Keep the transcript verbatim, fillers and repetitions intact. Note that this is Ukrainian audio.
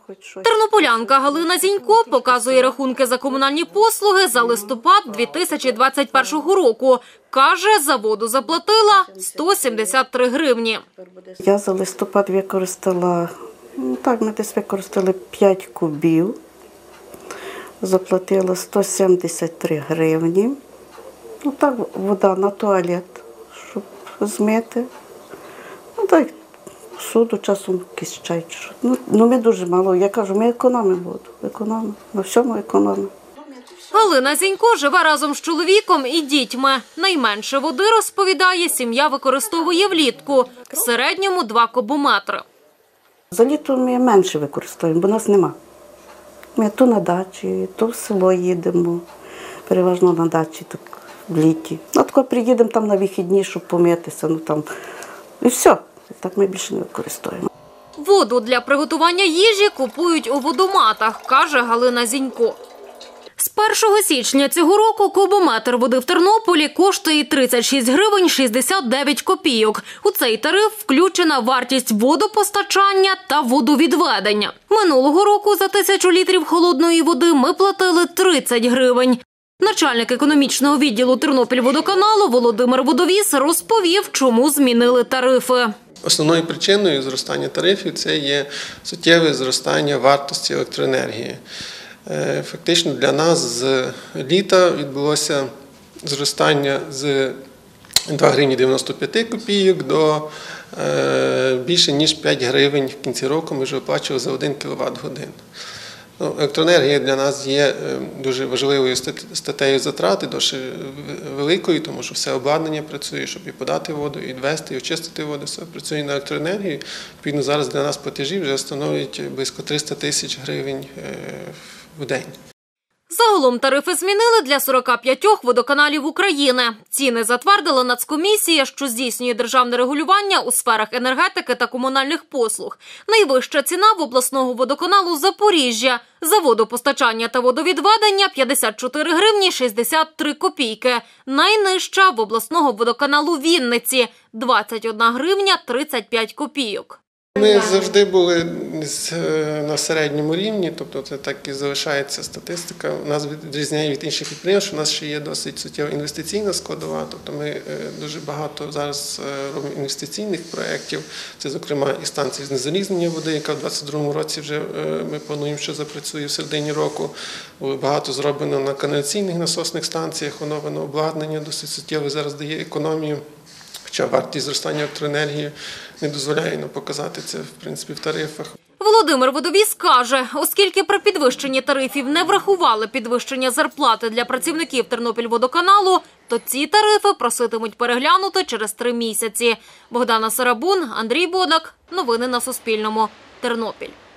Тернополянка Галина Зінько показує рахунки за комунальні послуги за листопад дві тисячі двадцять першого року. Каже, за воду заплатила сто сімдесят три гривні. Я за листопад використала, ну так, ми десь використали п'ять кубів. Заплатила сто сімдесят три гривні. Ну так, вода на туалет, щоб змити. Ну так, суду часом якийсь чай. Ну, ну ми дуже мало, я кажу, ми економимо воду, економимо, на всьому економимо. Галина Зінько живе разом з чоловіком і дітьми. Найменше води, розповідає, сім'я використовує влітку. В середньому два кубометри. За літо ми менше використовуємо, бо нас нема. Ми то на дачі, то в село їдемо, переважно на дачі, так в літі. Ну, тако приїдемо там на вихідні, щоб помитися, ну там, і все. Так ми більше не використовуємо. Воду для приготування їжі купують у водоматах, каже Галина Зінько. З першого січня цього року кубометр води в Тернополі коштує тридцять шість гривень шістдесят дев'ять копійок. У цей тариф включена вартість водопостачання та водовідведення. Минулого року за тисячу літрів холодної води ми платили тридцять гривень. Начальник економічного відділу Тернопільводоканалу Володимир Водовіс розповів, чому змінили тарифи. Основною причиною зростання тарифів – це є суттєве зростання вартості електроенергії. Фактично для нас з літа відбулося зростання з два гривні дев'яносто п'ять копійок до більше ніж п'ять гривень в кінці року ми вже оплачували за один кіловат-годин. Ну, електроенергія для нас є дуже важливою статтею затрати, дуже великою, тому що все обладнання працює, щоб і подати воду, і відвести, і очистити воду, все працює на електроенергію. Відповідно, зараз для нас платежі вже становлять близько триста тисяч гривень в день. Загалом тарифи змінили для сорока п'ятьох водоканалів України. Ціни затвердила Нацкомісія, що здійснює державне регулювання у сферах енергетики та комунальних послуг. Найвища ціна в обласного водоканалу Запоріжжя. За водопостачання та водовідведення – п'ятдесят чотири гривні шістдесят три копійки. Найнижча в обласного водоканалу Вінниці – двадцять одна гривня тридцять п'ять копійок. Ми завжди були на середньому рівні, тобто це так і залишається статистика. У нас відрізняє від інших підприємств, що у нас ще є досить суттєва інвестиційна складова, тобто ми дуже багато зараз робимо інвестиційних проєктів, це зокрема і станція знезалізнення води, яка в двадцять другому році вже ми плануємо, що запрацює в середині року. Багато зроблено на каналізаційних насосних станціях, оновлено обладнання, досить суттєво зараз дає економію. Хоча вартість зростання електроенергії не дозволяє нам показати це, в принципі, в тарифах. Володимир Водовіс каже, оскільки при підвищенні тарифів не врахували підвищення зарплати для працівників Тернопільводоканалу, то ці тарифи проситимуть переглянути через три місяці. Богдана Сарабун, Андрій Бодак. Новини на Суспільному. Тернопіль.